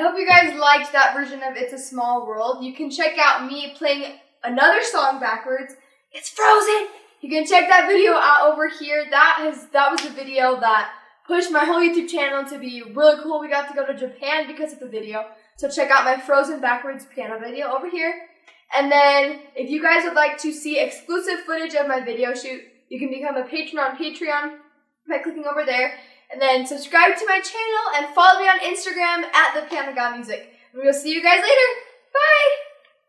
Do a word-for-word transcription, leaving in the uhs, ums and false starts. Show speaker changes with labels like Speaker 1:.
Speaker 1: hope you guys liked that version of It's a Small World. You can check out me playing another song backwards. It's Frozen! You can check that video out over here. That has that was the video that pushed my whole YouTube channel to be really cool. We got to go to Japan because of the video. So check out my Frozen backwards piano video over here. And then if you guys would like to see exclusive footage of my video shoot, you can become a patron on Patreon by clicking over there. And then subscribe to my channel and follow me on Instagram at the Piano God Music. And we'll see you guys later. Bye!